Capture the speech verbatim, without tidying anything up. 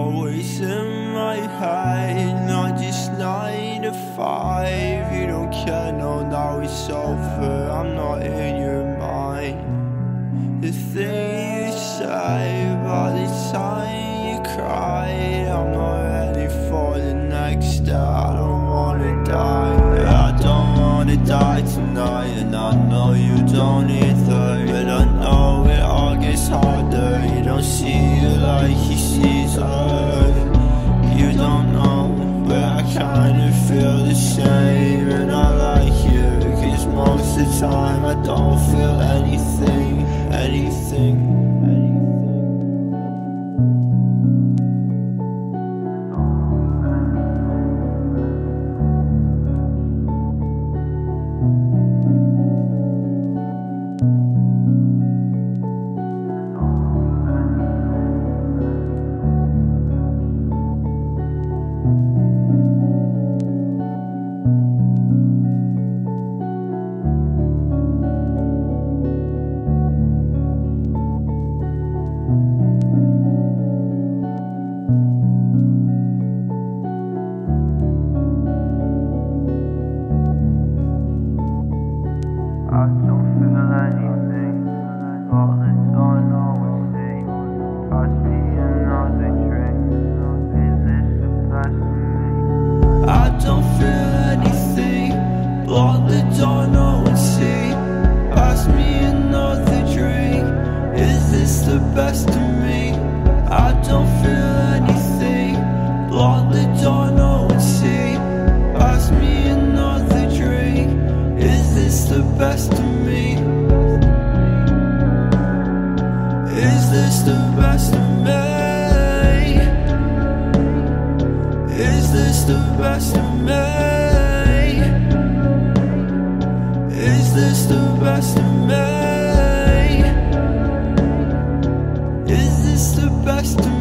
always in my head, not just nine to five. You don't care, no, now it's over, I'm not in your mind. The thing you say, by the time you cry, I'm not ready for the next day. I don't wanna die, I don't wanna die tonight, and I know you don't either. But I know it all gets harder. You don't see it like he sees her. You don't know, but I kinda feel the same. And I like you, cause most of the time I don't feel anything, anything, anything. I don't feel anything, all the dawn always say, pass me another drink, is this the best of me? I don't feel anything, all the dawn always say, pass me another drink, is this the best of me? I don't feel anything, all the dawn always say, pass me another drink, is this the best of me? Is this the best of me? Is this the best of me? Is this the best of me? Is this the best of me?